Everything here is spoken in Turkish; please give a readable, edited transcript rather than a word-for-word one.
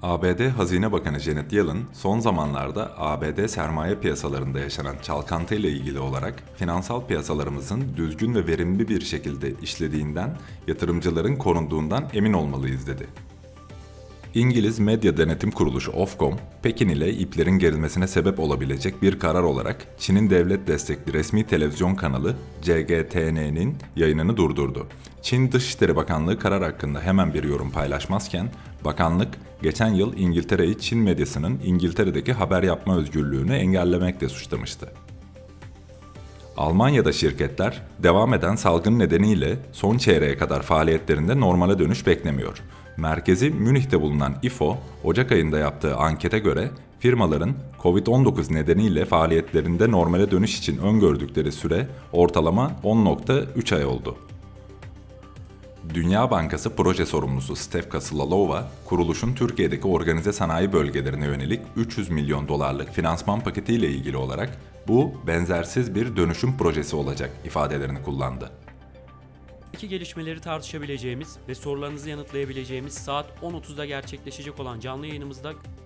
ABD Hazine Bakanı Janet Yellen, son zamanlarda ABD sermaye piyasalarında yaşanan çalkantı ile ilgili olarak finansal piyasalarımızın düzgün ve verimli bir şekilde işlediğinden, yatırımcıların korunduğundan emin olmalıyız dedi. İngiliz Medya Denetim Kuruluşu Ofcom, Pekin ile iplerin gerilmesine sebep olabilecek bir karar olarak Çin'in devlet destekli resmi televizyon kanalı CGTN'nin yayınını durdurdu. Çin Dışişleri Bakanlığı karar hakkında hemen bir yorum paylaşmazken, bakanlık geçen yıl İngiltere'yi Çin medyasının İngiltere'deki haber yapma özgürlüğünü engellemekle suçlamıştı. Almanya'da şirketler, devam eden salgın nedeniyle son çeyreğe kadar faaliyetlerinde normale dönüş beklemiyor. Merkezi Münih'te bulunan IFO, Ocak ayında yaptığı ankete göre firmaların Covid-19 nedeniyle faaliyetlerinde normale dönüş için öngördükleri süre ortalama 10,3 ay oldu. Dünya Bankası proje sorumlusu Stefka Slalova, kuruluşun Türkiye'deki organize sanayi bölgelerine yönelik 300 milyon dolarlık finansman paketiyle ilgili olarak bu benzersiz bir dönüşüm projesi olacak ifadelerini kullandı. Gelişmeleri tartışabileceğimiz ve sorularınızı yanıtlayabileceğimiz saat 10.30'da gerçekleşecek olan canlı yayınımızda